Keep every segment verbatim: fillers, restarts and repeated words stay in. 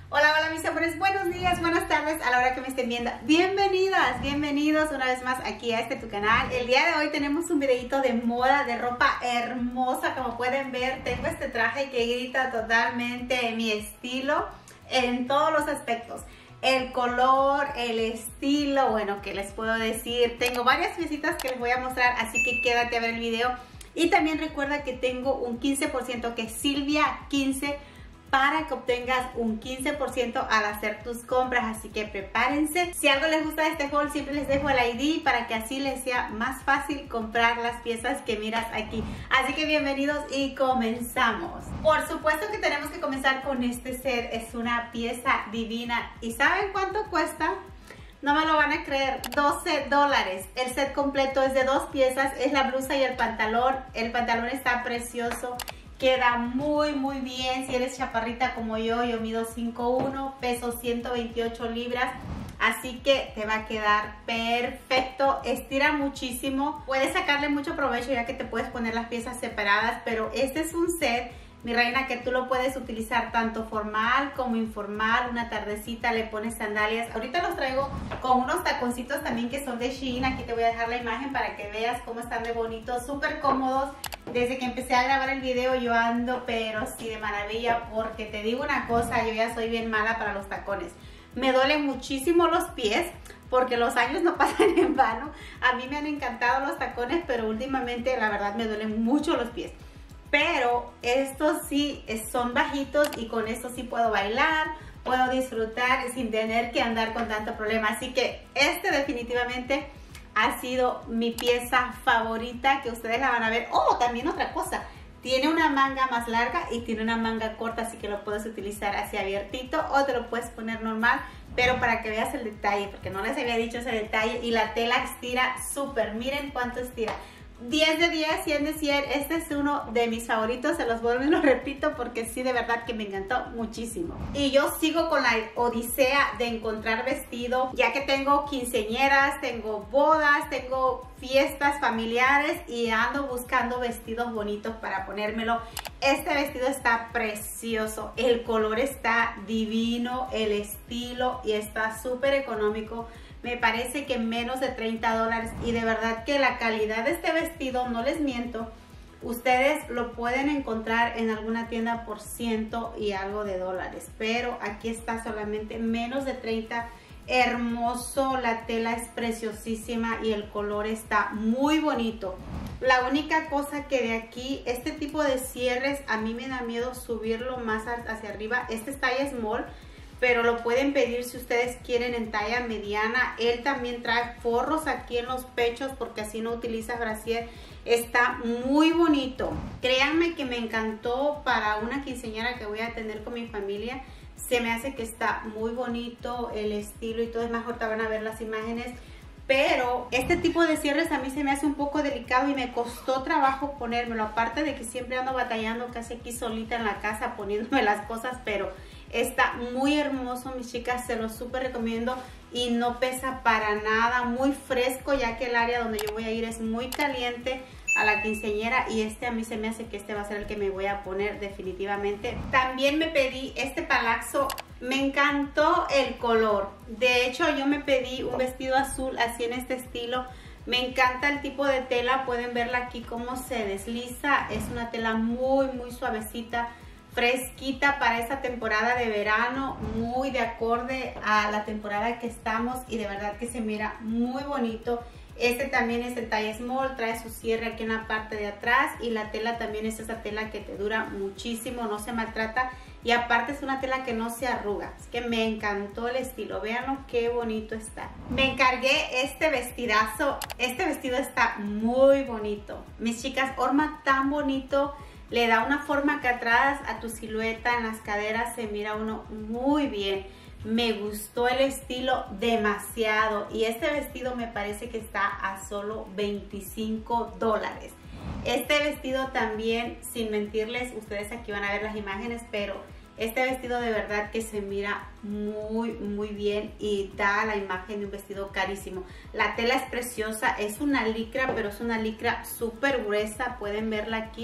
Hola, hola mis amores, buenos días, buenas tardes a la hora que me estén viendo. Bienvenidas, bienvenidos una vez más aquí a este tu canal. El día de hoy tenemos un videito de moda, de ropa hermosa. Como pueden ver, tengo este traje que grita totalmente mi estilo en todos los aspectos. El color, el estilo, bueno, ¿qué les puedo decir? Tengo varias piecitas que les voy a mostrar, así que quédate a ver el video. Y también recuerda que tengo un quince por ciento que es Silvia quince para que obtengas un quince por ciento al hacer tus compras, así que prepárense. Si algo les gusta de este haul, siempre les dejo el I D para que así les sea más fácil comprar las piezas que miras aquí. Así que bienvenidos y comenzamos. Por supuesto que tenemos que comenzar con este set. Es una pieza divina. ¿Y saben cuánto cuesta? No me lo van a creer, doce dólares. El set completo es de dos piezas, es la blusa y el pantalón. El pantalón está precioso. Queda muy muy bien. Si eres chaparrita como yo, yo mido cinco uno, peso ciento veintiocho libras, así que te va a quedar perfecto. Estira muchísimo, puedes sacarle mucho provecho ya que te puedes poner las piezas separadas, pero este es un set, mi reina, que tú lo puedes utilizar tanto formal como informal. Una tardecita le pones sandalias. Ahorita los traigo con unos taconcitos también que son de Shein. Aquí te voy a dejar la imagen para que veas cómo están de bonitos, súper cómodos. Desde que empecé a grabar el video yo ando pero sí de maravilla, porque te digo una cosa, yo ya soy bien mala para los tacones. Me duelen muchísimo los pies porque los años no pasan en vano. A mí me han encantado los tacones, pero últimamente la verdad me duelen mucho los pies. Pero estos sí son bajitos y con estos sí puedo bailar, puedo disfrutar sin tener que andar con tanto problema. Así que este definitivamente ha sido mi pieza favorita, que ustedes la van a ver. Oh, también otra cosa, tiene una manga más larga y tiene una manga corta, así que lo puedes utilizar así abiertito o te lo puedes poner normal, pero para que veas el detalle, porque no les había dicho ese detalle. Y la tela estira súper, miren cuánto estira. diez de diez, cien de cien. Este es uno de mis favoritos, se los vuelvo y lo repito porque sí, de verdad que me encantó muchísimo. Y yo sigo con la odisea de encontrar vestido, ya que tengo quinceañeras, tengo bodas, tengo fiestas familiares y ando buscando vestidos bonitos para ponérmelo. Este vestido está precioso, el color está divino, el estilo, y está súper económico. Me parece que menos de treinta dólares, y de verdad que la calidad de este vestido, no les miento, ustedes lo pueden encontrar en alguna tienda por ciento y algo de dólares, pero aquí está solamente menos de treinta. Hermoso, la tela es preciosísima y el color está muy bonito. La única cosa que de aquí, este tipo de cierres, a mí me da miedo subirlo más hacia arriba. Este es talla small, pero lo pueden pedir si ustedes quieren en talla mediana. Él también trae forros aquí en los pechos porque así no utiliza brasier. Está muy bonito. Créanme que me encantó para una quinceañera que voy a tener con mi familia. Se me hace que está muy bonito el estilo y todo. Es mejor, te van a ver las imágenes. Pero este tipo de cierres a mí se me hace un poco delicado y me costó trabajo ponérmelo. Aparte de que siempre ando batallando casi aquí solita en la casa poniéndome las cosas, pero está muy hermoso, mis chicas, se lo súper recomiendo. Y no pesa para nada, muy fresco, ya que el área donde yo voy a ir es muy caliente a la quinceañera, y este a mí se me hace que este va a ser el que me voy a poner definitivamente. También me pedí este palazzo, me encantó el color. De hecho yo me pedí un vestido azul así en este estilo. Me encanta el tipo de tela, pueden verla aquí cómo se desliza. Es una tela muy muy suavecita, fresquita para esta temporada de verano, muy de acorde a la temporada que estamos, y de verdad que se mira muy bonito. Este también es el talla small, trae su cierre aquí en la parte de atrás, y la tela también es esa tela que te dura muchísimo, no se maltrata, y aparte es una tela que no se arruga. Así que me encantó el estilo, véanlo qué bonito está. Me encargué este vestidazo, este vestido está muy bonito. Mis chicas, horma tan bonito, le da una forma acá atrás a tu silueta, en las caderas se mira uno muy bien. Me gustó el estilo demasiado, y este vestido me parece que está a solo veinticinco dólares. Este vestido también, sin mentirles, ustedes aquí van a ver las imágenes, pero este vestido de verdad que se mira muy muy bien y da la imagen de un vestido carísimo. La tela es preciosa, es una licra, pero es una licra súper gruesa, pueden verla aquí.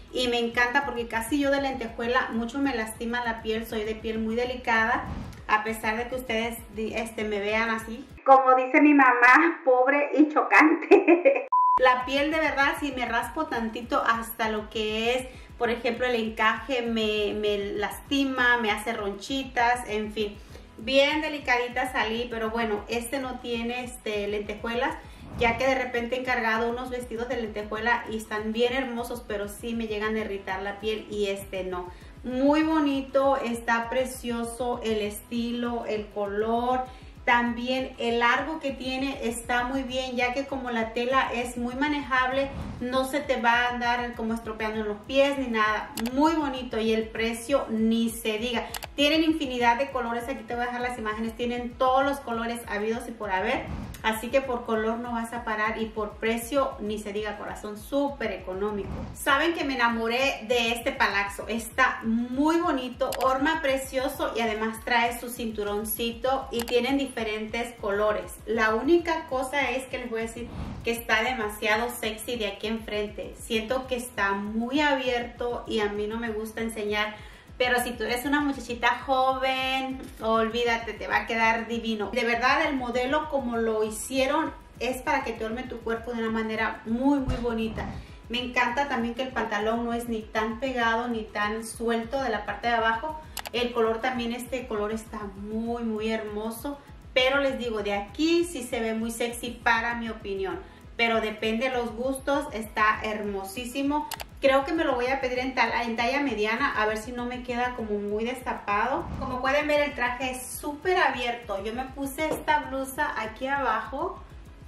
y me encanta porque casi yo de lentejuela mucho me lastima la piel, soy de piel muy delicada, a pesar de que ustedes este, me vean así, como dice mi mamá, pobre y chocante. La piel de verdad, si me raspo tantito hasta lo que es, por ejemplo, el encaje me, me lastima, me hace ronchitas, en fin. Bien delicadita salí, pero bueno, este no tiene este, lentejuelas, ya que de repente he encargado unos vestidos de lentejuela y están bien hermosos, pero sí me llegan a irritar la piel y este no. Muy bonito, está precioso el estilo, el color. También el largo que tiene está muy bien, ya que como la tela es muy manejable, no se te va a andar como estropeando en los pies ni nada. Muy bonito, y el precio ni se diga. Tienen infinidad de colores, aquí te voy a dejar las imágenes, tienen todos los colores habidos y por haber. Así que por color no vas a parar y por precio ni se diga, corazón, súper económico. Saben que me enamoré de este palazo, está muy bonito, horma precioso y además trae su cinturoncito y tienen diferentes colores. La única cosa es que les voy a decir que está demasiado sexy de aquí enfrente. Siento que está muy abierto y a mí no me gusta enseñar. Pero si tú eres una muchachita joven, olvídate, te va a quedar divino. De verdad, el modelo como lo hicieron es para que te orme tu cuerpo de una manera muy, muy bonita. Me encanta también que el pantalón no es ni tan pegado ni tan suelto de la parte de abajo. El color también, este color está muy, muy hermoso. Pero les digo, de aquí sí se ve muy sexy para mi opinión. Pero depende de los gustos, está hermosísimo. Creo que me lo voy a pedir en, tal, en talla mediana, a ver si no me queda como muy destapado. Como pueden ver, el traje es súper abierto. Yo me puse esta blusa aquí abajo,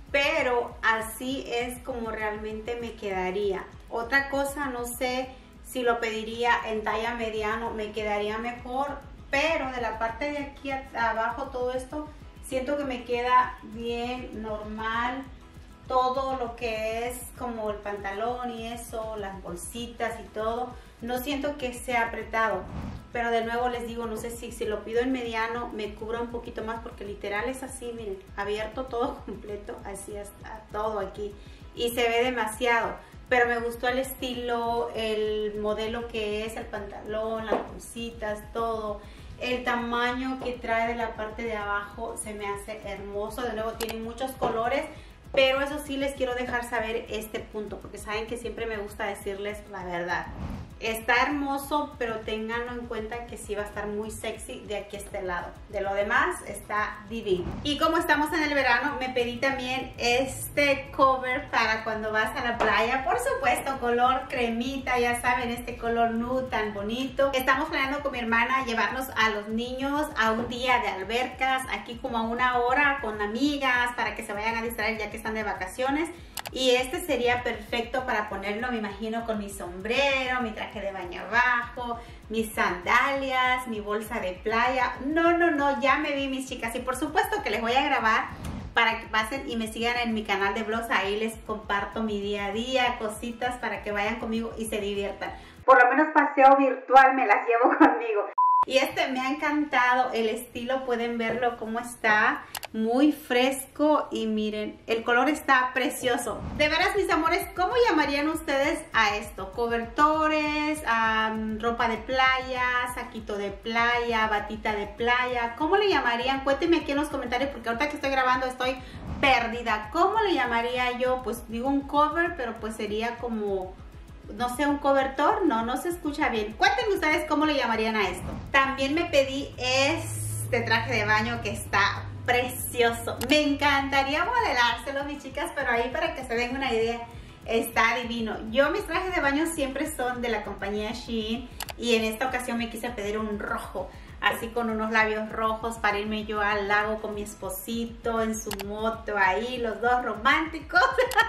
pero así es como realmente me quedaría. Otra cosa, no sé si lo pediría en talla mediano, me quedaría mejor, pero de la parte de aquí abajo, todo esto, siento que me queda bien normal. Todo lo que es como el pantalón y eso, las bolsitas y todo, no siento que sea apretado. Pero de nuevo les digo, no sé si, si lo pido en mediano me cubra un poquito más, porque literal es así, miren, abierto todo completo, así hasta todo aquí. Y se ve demasiado, pero me gustó el estilo, el modelo que es el pantalón, las bolsitas, todo. El tamaño que trae de la parte de abajo se me hace hermoso. De nuevo tiene muchos colores. Pero eso sí les quiero dejar saber este punto, porque saben que siempre me gusta decirles la verdad. Está hermoso, pero ténganlo en cuenta que sí va a estar muy sexy de aquí a este lado. De lo demás está divino. Y como estamos en el verano, me pedí también este cover para cuando vas a la playa. Por supuesto, color cremita, ya saben, este color nude tan bonito. Estamos planeando con mi hermana llevarnos a los niños a un día de albercas, aquí como a una hora con amigas, para que se vayan a distraer ya que están de vacaciones. Y este sería perfecto para ponerlo, me imagino, con mi sombrero, mi traje de baño abajo, mis sandalias, mi bolsa de playa. No, no, no, ya me vi, mis chicas. Y por supuesto que les voy a grabar para que pasen y me sigan en mi canal de vlogs. Ahí les comparto mi día a día, cositas para que vayan conmigo y se diviertan. Por lo menos paseo virtual me las llevo conmigo. Y este me ha encantado, el estilo, pueden verlo cómo está, muy fresco y miren, el color está precioso. De veras, mis amores, ¿cómo llamarían ustedes a esto? Cobertores, um, ropa de playa, saquito de playa, batita de playa, ¿cómo le llamarían? Cuéntenme aquí en los comentarios, porque ahorita que estoy grabando estoy perdida. ¿Cómo le llamaría yo? Pues digo un cover, pero pues sería como... no sé, un cobertor, no, no se escucha bien. Cuéntenme ustedes cómo le llamarían a esto. También me pedí este traje de baño que está precioso. Me encantaría modelárselo, mis chicas, pero ahí para que se den una idea, está divino. Yo mis trajes de baño siempre son de la compañía Shein y en esta ocasión me quise pedir un rojo, así con unos labios rojos para irme yo al lago con mi esposito en su moto ahí, los dos románticos.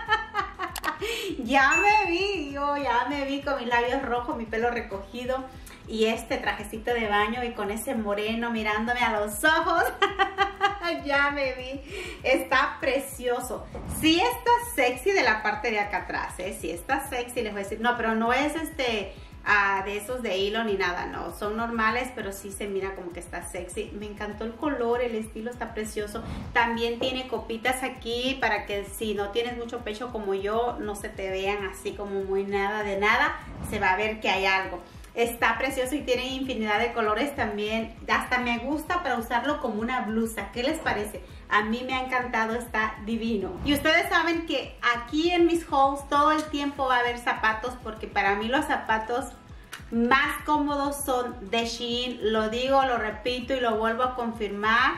Ya me vi, yo ya me vi con mis labios rojos, mi pelo recogido y este trajecito de baño y con ese moreno mirándome a los ojos. Ya me vi, está precioso. Sí está sexy de la parte de acá atrás, ¿eh? Sí está sexy, les voy a decir. No, pero no es este uh, de esos de hilo ni nada, no, son normales, pero sí se mira como que está sexy. Me encantó el color, el estilo está precioso. También tiene copitas aquí para que si no tienes mucho pecho como yo, no se te vean así como muy nada de nada, se va a ver que hay algo. Está precioso y tiene infinidad de colores también. Hasta me gusta para usarlo como una blusa. ¿Qué les parece? A mí me ha encantado, está divino. Y ustedes saben que aquí en mis hauls todo el tiempo va a haber zapatos, porque para mí los zapatos más cómodos son de Shein. Lo digo, lo repito y lo vuelvo a confirmar.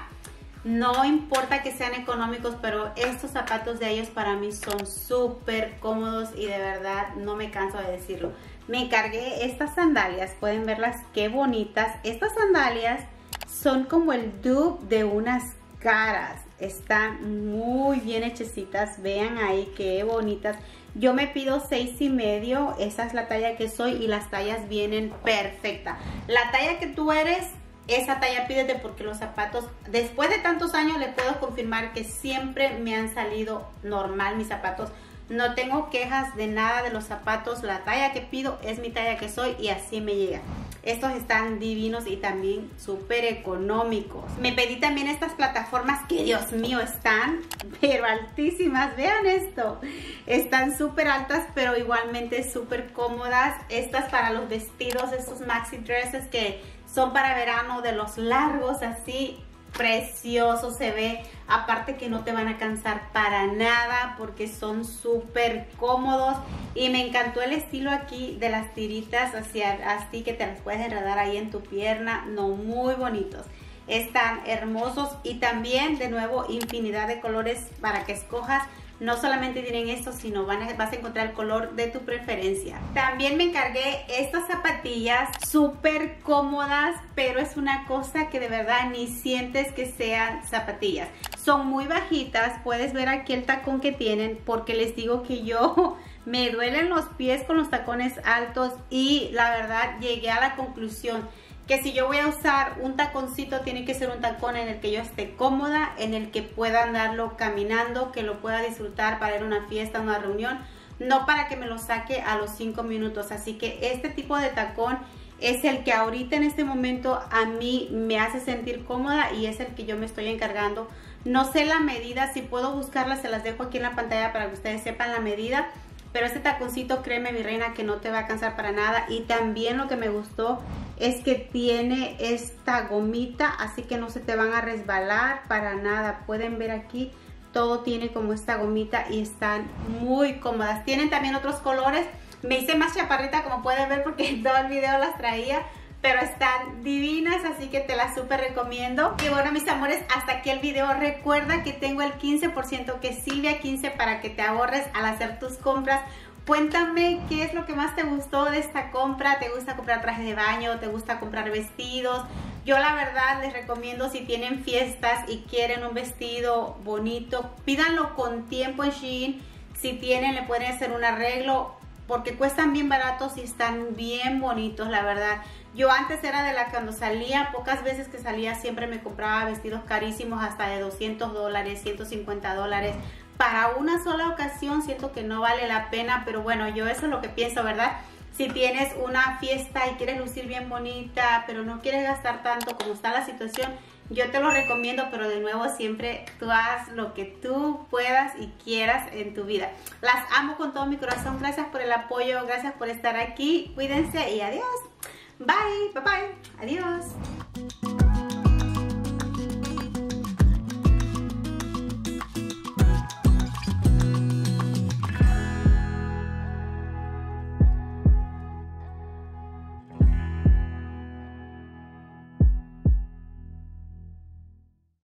No importa que sean económicos, pero estos zapatos de ellos para mí son súper cómodos y de verdad no me canso de decirlo. Me encargué estas sandalias, pueden verlas qué bonitas. Estas sandalias son como el dupe de unas caras. Están muy bien hechecitas, vean ahí qué bonitas. Yo me pido seis y medio, esa es la talla que soy y las tallas vienen perfectas. La talla que tú eres, esa talla pídete, porque los zapatos, después de tantos años les puedo confirmar que siempre me han salido normal mis zapatos. No tengo quejas de nada de los zapatos, la talla que pido es mi talla que soy y así me llega. Estos están divinos y también súper económicos. Me pedí también estas plataformas que, Dios mío, están pero altísimas. Vean esto, están súper altas pero igualmente súper cómodas. Estas para los vestidos, estos maxi dresses que son para verano, de los largos así. Precioso se ve, aparte que no te van a cansar para nada porque son súper cómodos. Y me encantó el estilo aquí de las tiritas, así, así que te las puedes enredar ahí en tu pierna. No, muy bonitos, están hermosos. Y también de nuevo infinidad de colores para que escojas. No solamente tienen estos, sino van a, vas a encontrar el color de tu preferencia. También me encargué estas zapatillas súper cómodas, pero es una cosa que de verdad ni sientes que sean zapatillas. Son muy bajitas, puedes ver aquí el tacón que tienen, porque les digo que yo me duelen los pies con los tacones altos y la verdad llegué a la conclusión que si yo voy a usar un taconcito, tiene que ser un tacón en el que yo esté cómoda, en el que pueda andarlo caminando, que lo pueda disfrutar para ir a una fiesta, a una reunión, no para que me lo saque a los cinco minutos. Así que este tipo de tacón es el que ahorita en este momento a mí me hace sentir cómoda y es el que yo me estoy encargando. No sé la medida, si puedo buscarla se las dejo aquí en la pantalla para que ustedes sepan la medida. Pero este taconcito, créeme mi reina, que no te va a cansar para nada. Y también lo que me gustó es que tiene esta gomita, así que no se te van a resbalar para nada. Pueden ver aquí, todo tiene como esta gomita y están muy cómodas. Tienen también otros colores. Me hice más chaparrita, como pueden ver, porque en todo el video las traía. Pero están divinas, así que te las súper recomiendo. Y bueno, mis amores, hasta aquí el video. Recuerda que tengo el quince por ciento, que Silvia quince, para que te ahorres al hacer tus compras. Cuéntame qué es lo que más te gustó de esta compra. ¿Te gusta comprar trajes de baño? ¿Te gusta comprar vestidos? Yo la verdad les recomiendo, si tienen fiestas y quieren un vestido bonito, pídanlo con tiempo en Shein. Si tienen, le pueden hacer un arreglo, porque cuestan bien baratos y están bien bonitos, la verdad. Yo antes era de la que cuando salía, pocas veces que salía, siempre me compraba vestidos carísimos, hasta de doscientos dólares, ciento cincuenta dólares. Para una sola ocasión siento que no vale la pena, pero bueno, yo eso es lo que pienso, ¿verdad? Si tienes una fiesta y quieres lucir bien bonita, pero no quieres gastar tanto como está la situación, yo te lo recomiendo, pero de nuevo siempre tú haz lo que tú puedas y quieras en tu vida. Las amo con todo mi corazón, gracias por el apoyo, gracias por estar aquí, cuídense y adiós. Bye, bye bye, adiós.